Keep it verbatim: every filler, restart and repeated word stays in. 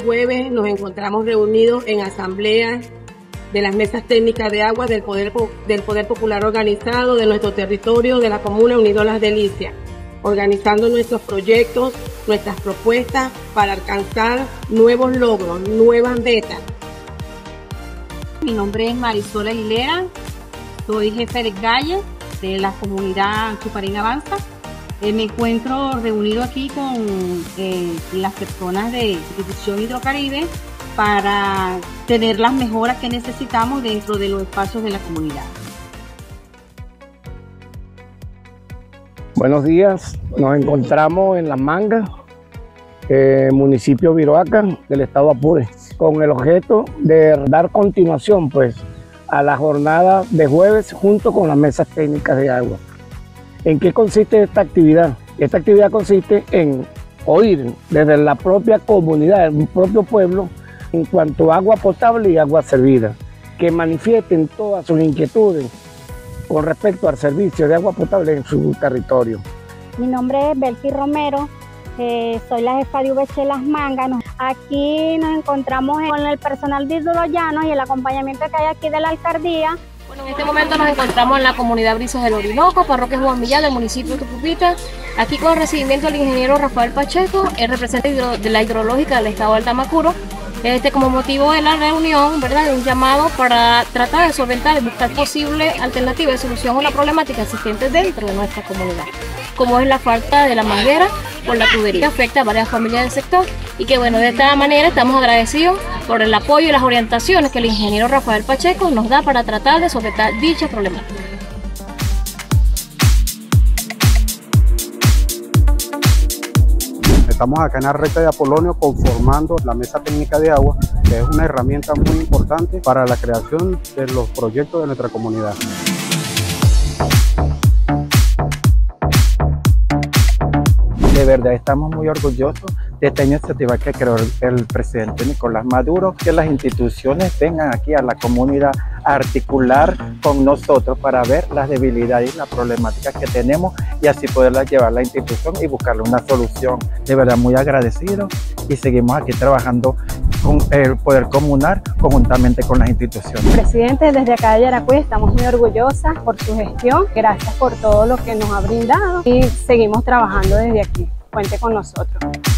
jueves nos encontramos reunidos en asambleas de las mesas técnicas de agua del Poder, del Poder Popular Organizado de nuestro territorio, de la Comuna Unido Las Delicias, organizando nuestros proyectos, nuestras propuestas para alcanzar nuevos logros, nuevas metas. Mi nombre es Marisol Aguilera, soy jefe de calle de la comunidad Chuparín Avanza. Eh, me encuentro reunido aquí con eh, las personas de Distribución Hidrocaribe para tener las mejoras que necesitamos dentro de los espacios de la comunidad. Buenos días, nos encontramos en Las Mangas, eh, municipio Viroaca del estado Apure, con el objeto de dar continuación pues, a la jornada de jueves junto con las mesas técnicas de agua. ¿En qué consiste esta actividad? Esta actividad consiste en oír desde la propia comunidad, el propio pueblo, en cuanto a agua potable y agua servida, que manifiesten todas sus inquietudes con respecto al servicio de agua potable en su territorio. Mi nombre es Belki Romero, eh, soy la jefa de U V C Las Mangas. Aquí nos encontramos con el personal de Hidrollanos y el acompañamiento que hay aquí de la alcaldía. Bueno, en este momento nos encontramos en la comunidad Brisas del Orinoco, parroquia Juan Villal del municipio de Tucupita, aquí con el recibimiento del ingeniero Rafael Pacheco, el representante de la hidrológica del estado de Altamacuro. Este, como motivo de la reunión, ¿verdad?, un llamado para tratar de solventar y buscar posibles alternativas de solución a la problemática existente dentro de nuestra comunidad, como es la falta de la manguera por la tubería, que afecta a varias familias del sector, y que bueno, de esta manera estamos agradecidos por el apoyo y las orientaciones que el ingeniero Rafael Pacheco nos da para tratar de solventar dicha problemática. Estamos acá en la recta de Apolonio conformando la mesa técnica de agua, que es una herramienta muy importante para la creación de los proyectos de nuestra comunidad. De verdad estamos muy orgullosos de esta iniciativa que creó el, el presidente Nicolás Maduro, que las instituciones vengan aquí a la comunidad a articular con nosotros para ver las debilidades y las problemáticas que tenemos y así poderlas llevar a la institución y buscarle una solución. De verdad muy agradecido y seguimos aquí trabajando con el poder comunal conjuntamente con las instituciones. Presidente, desde acá de Yaracuy estamos muy orgullosas por su gestión, gracias por todo lo que nos ha brindado y seguimos trabajando desde aquí. Cuente con nosotros.